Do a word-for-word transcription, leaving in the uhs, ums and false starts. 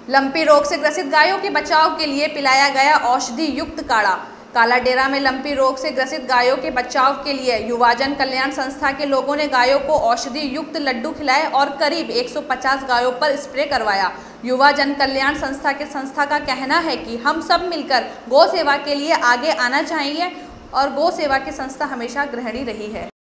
Lumpy रोग से ग्रसित गायों के बचाव के लिए पिलाया गया औषधि युक्त काढ़ा। कालाडेरा में लंपी रोग से ग्रसित गायों के बचाव के लिए युवाजन कल्याण संस्था के लोगों ने गायों को औषधि युक्त लड्डू खिलाए और करीब एक सौ पचास गायों पर स्प्रे करवाया। युवा जन कल्याण संस्था के संस्था का कहना है कि हम सब मिलकर गौ सेवा के लिए आगे आना चाहिए और गौ सेवा की संस्था हमेशा गृहिणी रही है।